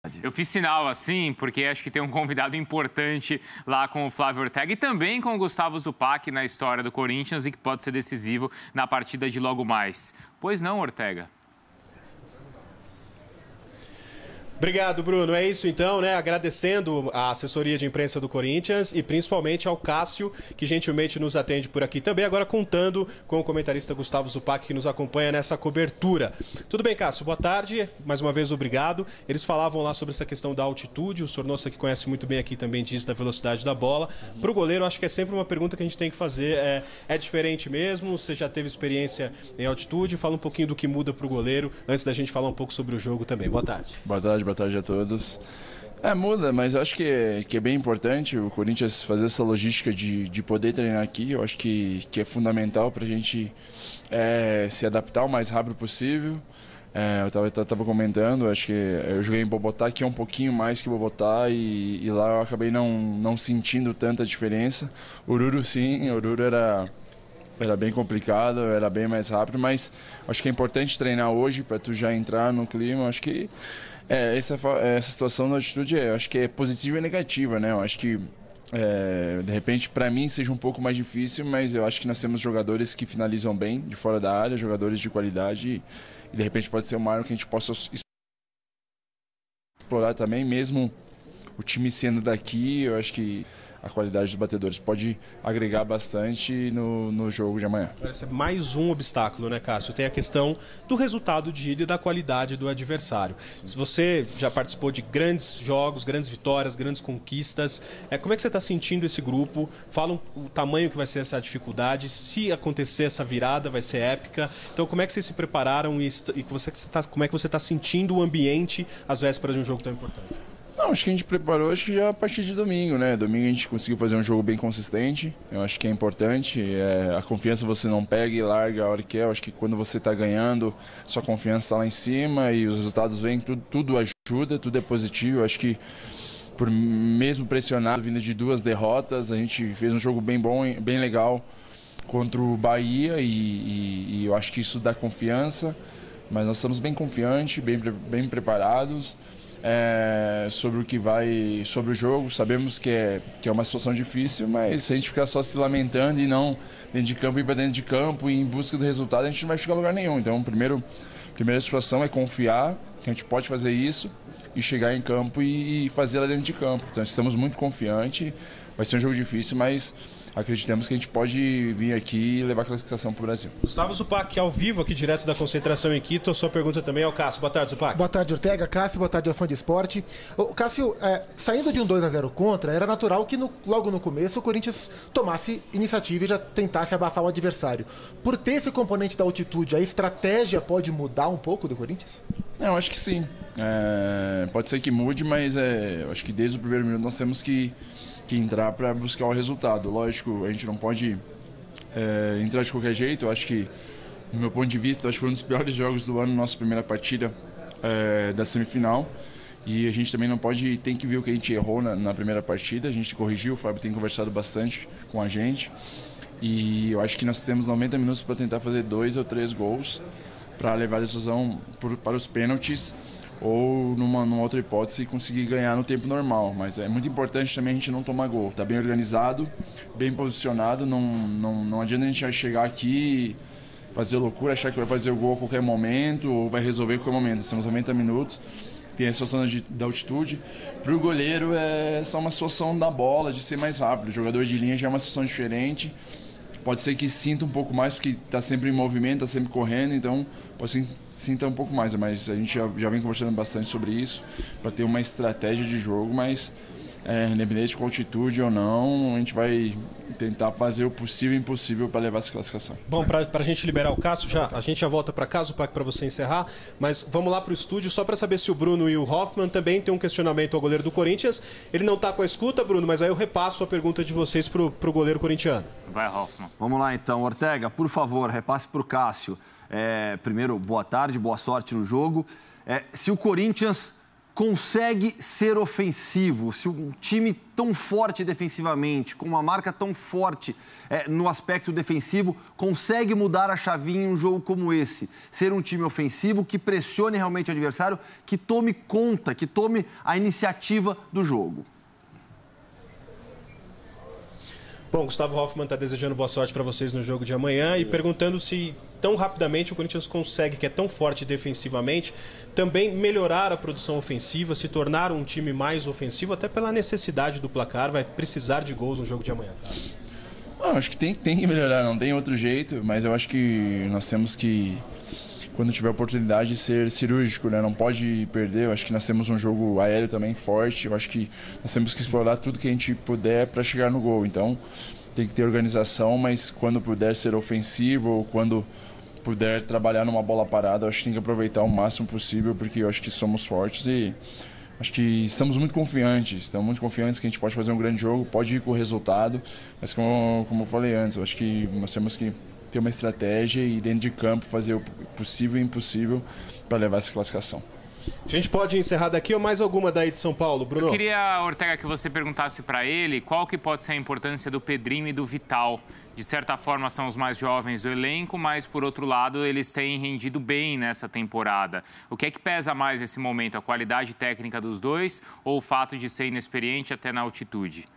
Eu fiz sinal assim, porque acho que tem um convidado importante lá com o Flávio Ortega e também com o Gustavo Zupac na história do Corinthians e que pode ser decisivo na partida de logo mais. Pois não, Ortega? Obrigado, Bruno. É isso então, né? Agradecendo a assessoria de imprensa do Corinthians e principalmente ao Cássio, que gentilmente nos atende por aqui também, agora contando com o comentarista Gustavo Zupac, que nos acompanha nessa cobertura. Tudo bem, Cássio? Boa tarde. Mais uma vez, obrigado. Eles falavam lá sobre essa questão da altitude. O senhor Nossa, que conhece muito bem aqui, também diz da velocidade da bola. Para o goleiro, acho que é sempre uma pergunta que a gente tem que fazer. É diferente mesmo? Você já teve experiência em altitude? Fala um pouquinho do que muda para o goleiro, antes da gente falar um pouco sobre o jogo também. Boa tarde. Boa tarde a todos. Muda, mas eu acho que é bem importante o Corinthians fazer essa logística de poder treinar aqui. Eu acho que é fundamental para a gente se adaptar o mais rápido possível. Eu estava comentando, acho que eu joguei em Bogotá, que é um pouquinho mais que Bogotá, e lá eu acabei não sentindo tanta diferença. Oruro sim, Oruro era bem complicado, era bem mais rápido, mas acho que é importante treinar hoje para tu já entrar no clima. Acho que essa situação da altitude, acho que é positiva e negativa, né? Eu acho que de repente para mim seja um pouco mais difícil, mas eu acho que nós temos jogadores que finalizam bem de fora da área, jogadores de qualidade, e de repente pode ser uma área que a gente possa explorar também, mesmo o time sendo daqui. Eu acho que a qualidade dos batedores pode agregar bastante no jogo de amanhã. Parece mais um obstáculo, né, Cássio? Tem a questão do resultado de ida e da qualidade do adversário. Se você já participou de grandes jogos, grandes vitórias, grandes conquistas, como é que você está sentindo esse grupo? Fala o tamanho que vai ser essa dificuldade, se acontecer essa virada, vai ser épica. Então, como é que vocês se prepararam e como é que você está sentindo o ambiente às vésperas de um jogo tão importante? Não, acho que a gente preparou já a partir de domingo, né? Domingo a gente conseguiu fazer um jogo bem consistente. Eu acho que é importante. A confiança você não pega e larga a hora que quer. Eu acho que quando você está ganhando, sua confiança está lá em cima e os resultados vêm, tudo ajuda, tudo é positivo. Eu acho que por mesmo pressionado, vindo de 2 derrotas, a gente fez um jogo bem bom, bem legal contra o Bahia e eu acho que isso dá confiança. Mas nós estamos bem confiantes, bem preparados. Sobre o jogo, sabemos que é uma situação difícil, mas se a gente ficar só se lamentando e não dentro de campo, ir para dentro de campo e em busca do resultado, a gente não vai chegar a lugar nenhum. Então, a primeira situação é confiar que a gente pode fazer isso e chegar em campo e fazer lá dentro de campo. Então, estamos muito confiantes. Vai ser um jogo difícil, mas acreditamos que a gente pode vir aqui e levar a classificação para o Brasil. Gustavo Zupac, ao vivo aqui, direto da concentração em Quito. A sua pergunta também ao Cássio. Boa tarde, Zupac. Boa tarde, Ortega. Cássio, boa tarde ao fã de esporte. Cássio, saindo de um 2-0 contra, era natural que logo no começo o Corinthians tomasse iniciativa e já tentasse abafar o adversário. Por ter esse componente da altitude, a estratégia pode mudar um pouco do Corinthians? Eu acho que sim. Pode ser que mude, mas eu acho que desde o primeiro minuto nós temos que entrar para buscar o resultado. Lógico, a gente não pode entrar de qualquer jeito. Eu acho que, no meu ponto de vista, acho que foi um dos piores jogos do ano, nossa primeira partida da semifinal. E a gente também tem que ver o que a gente errou na primeira partida. A gente corrigiu, o Fábio tem conversado bastante com a gente. E eu acho que nós temos 90 minutos para tentar fazer 2 ou 3 gols para levar a decisão para os pênaltis, ou numa outra hipótese conseguir ganhar no tempo normal. Mas é muito importante também a gente não tomar gol. Tá bem organizado, bem posicionado, não adianta a gente chegar aqui e fazer loucura, achar que vai fazer o gol a qualquer momento ou vai resolver a qualquer momento. São os 90 minutos, tem a situação da altitude. Para o goleiro é só uma situação da bola, de ser mais rápido. O jogador de linha já é uma situação diferente. Pode ser que sinta um pouco mais, porque está sempre em movimento, está sempre correndo, então pode ser sinta um pouco mais, mas a gente já vem conversando bastante sobre isso, para ter uma estratégia de jogo, mas independente com altitude ou não, a gente vai tentar fazer o possível e impossível para levar essa classificação. Bom, para a gente liberar o Cássio, a gente já volta para casa, para você encerrar, mas vamos lá para o estúdio só para saber se o Bruno e o Hoffman também têm um questionamento ao goleiro do Corinthians. Ele não está com a escuta, Bruno, mas aí eu repasso a pergunta de vocês para o goleiro corintiano. Vai, Hoffman. Vamos lá então, Ortega, por favor, repasse para o Cássio. Primeiro, boa tarde, boa sorte no jogo. Se o Corinthians consegue ser ofensivo, se um time tão forte defensivamente, com uma marca tão forte no aspecto defensivo, consegue mudar a chavinha em um jogo como esse. Ser um time ofensivo que pressione realmente o adversário, que tome conta, que tome a iniciativa do jogo. Bom, Gustavo Hoffmann está desejando boa sorte para vocês no jogo de amanhã e perguntando se tão rapidamente o Corinthians consegue, que é tão forte defensivamente, também melhorar a produção ofensiva, se tornar um time mais ofensivo, até pela necessidade do placar, vai precisar de gols no jogo de amanhã. Acho que tem que melhorar, não tem outro jeito, mas eu acho que nós temos que, quando tiver oportunidade, ser cirúrgico, né? Não pode perder. Eu acho que nós temos um jogo aéreo também forte. Eu acho que nós temos que explorar tudo que a gente puder para chegar no gol. Então, tem que ter organização, mas quando puder ser ofensivo ou quando puder trabalhar numa bola parada, eu acho que tem que aproveitar o máximo possível, porque eu acho que somos fortes e acho que estamos muito confiantes que a gente pode fazer um grande jogo, pode ir com o resultado, mas como eu falei antes, eu acho que nós temos que ter uma estratégia e dentro de campo fazer o possível e impossível para levar essa classificação. A gente pode encerrar daqui ou mais alguma daí de São Paulo, Bruno? Eu queria, Ortega, que você perguntasse para ele qual que pode ser a importância do Pedrinho e do Vital. De certa forma são os mais jovens do elenco, mas por outro lado eles têm rendido bem nessa temporada. O que é que pesa mais nesse momento? A qualidade técnica dos dois ou o fato de ser inexperiente até na altitude?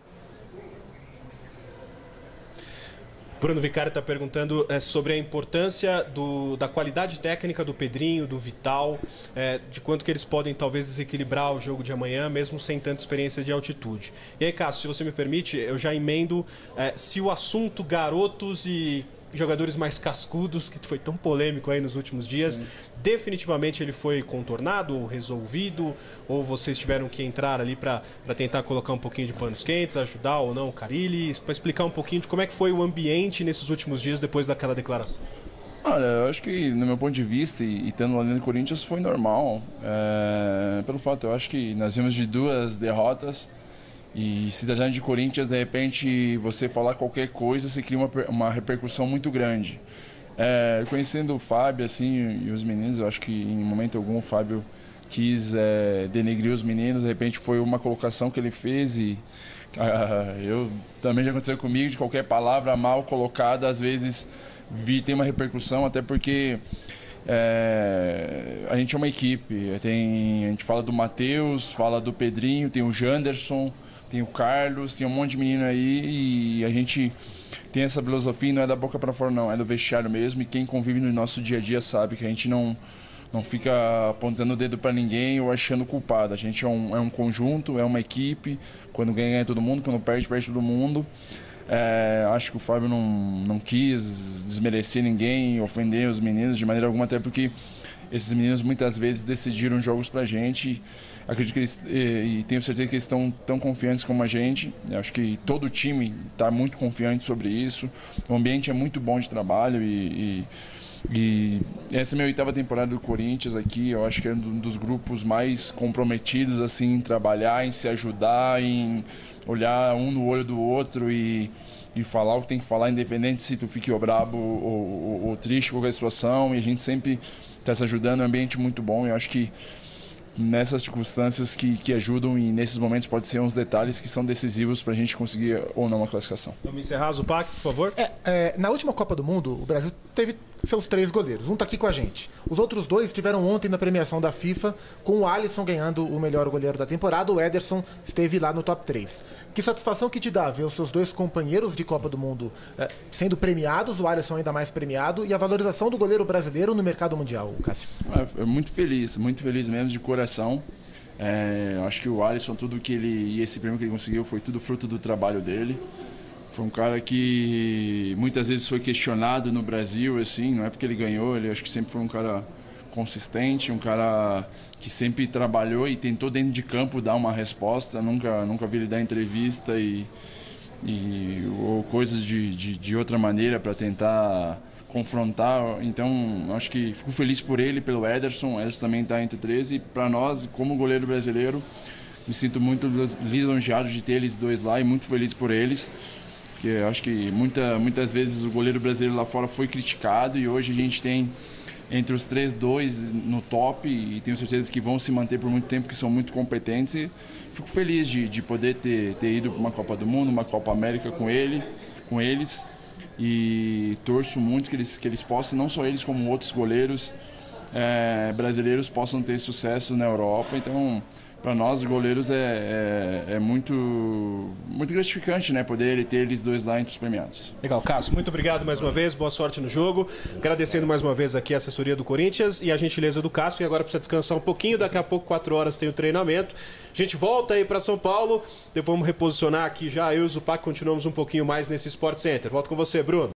Bruno Vicari está perguntando sobre a importância da qualidade técnica do Pedrinho, do Vital, de quanto que eles podem talvez desequilibrar o jogo de amanhã, mesmo sem tanta experiência de altitude. E aí, Cássio, se você me permite, eu já emendo se o assunto garotos e jogadores mais cascudos, que foi tão polêmico aí nos últimos dias, sim, definitivamente ele foi contornado ou resolvido, ou vocês tiveram que entrar ali para tentar colocar um pouquinho de panos quentes, ajudar ou não o Carille, para explicar um pouquinho de como é que foi o ambiente nesses últimos dias depois daquela declaração? Olha, eu acho que, no meu ponto de vista, e estando lá dentro do Corinthians, foi normal. Pelo fato, eu acho que nós vimos de 2 derrotas. E se tratando de Corinthians, de repente, você falar qualquer coisa, você cria uma repercussão muito grande. Conhecendo o Fábio, assim, e os meninos, eu acho que em momento algum o Fábio quis denegrir os meninos. De repente foi uma colocação que ele fez e eu também já aconteceu comigo, de qualquer palavra mal colocada, às vezes tem uma repercussão, até porque a gente é uma equipe. A gente fala do Matheus, fala do Pedrinho, tem o Janderson, tem o Carlos, tem um monte de menino aí e a gente tem essa filosofia, não é da boca para fora não, é do vestiário mesmo, e quem convive no nosso dia a dia sabe que a gente não fica apontando o dedo para ninguém ou achando culpado. A gente é um conjunto, é uma equipe, quando ganha todo mundo, quando perde todo mundo. Acho que o Fábio não quis desmerecer ninguém, ofender os meninos de maneira alguma, até porque esses meninos muitas vezes decidiram jogos pra gente. Acredito que eles, e tenho certeza que eles estão tão confiantes como a gente. Eu acho que todo o time está muito confiante sobre isso. O ambiente é muito bom de trabalho e essa é a minha 8ª temporada do Corinthians aqui. Eu acho que é um dos grupos mais comprometidos assim, em trabalhar, em se ajudar, em olhar um no olho do outro e falar o que tem que falar, independente se tu fique brabo ou triste com qualquer situação. E a gente sempre está se ajudando, é um ambiente muito bom. Eu acho que nessas circunstâncias que ajudam e nesses momentos pode ser uns detalhes que são decisivos para a gente conseguir ou não uma classificação. Vamos encerrar, Zupac, por favor. Na última Copa do Mundo, o Brasil teve seus 3 goleiros. Um tá aqui com a gente. Os outros 2 estiveram ontem na premiação da FIFA, com o Alisson ganhando o melhor goleiro da temporada. O Ederson esteve lá no top 3. Que satisfação que te dá ver os seus 2 companheiros de Copa do Mundo sendo premiados, o Alisson ainda mais premiado, e a valorização do goleiro brasileiro no mercado mundial, Cássio? Muito feliz mesmo, de coração. Acho que o Alisson, e esse prêmio que ele conseguiu foi tudo fruto do trabalho dele. Foi um cara que muitas vezes foi questionado no Brasil, assim, não é porque ele ganhou, ele acho que sempre foi um cara consistente, um cara que sempre trabalhou e tentou dentro de campo dar uma resposta. Nunca vi ele dar entrevista ou coisas de outra maneira para tentar confrontar. Então, acho que fico feliz por ele, pelo Ederson. O Ederson também está entre 13. E para nós, como goleiro brasileiro, me sinto muito lisonjeado de ter eles 2 lá e muito feliz por eles. Porque acho que muitas vezes o goleiro brasileiro lá fora foi criticado e hoje a gente tem entre os 2 no top e tenho certeza que vão se manter por muito tempo, que são muito competentes. E fico feliz de poder ter ido para uma Copa do Mundo, uma Copa América com eles e torço muito que eles possam, não só eles como outros goleiros brasileiros possam ter sucesso na Europa. Então, para nós, goleiros, é muito, muito gratificante, né? Poder ter eles 2 lá entre os premiados. Legal, Cássio, muito obrigado mais uma vez, boa sorte no jogo. Agradecendo mais uma vez aqui a assessoria do Corinthians e a gentileza do Cássio. E agora precisa descansar um pouquinho, daqui a pouco, 4 horas, tem o treinamento. A gente volta aí para São Paulo, depois vamos reposicionar aqui já. Eu e o Zupac continuamos um pouquinho mais nesse Sport Center. Volto com você, Bruno.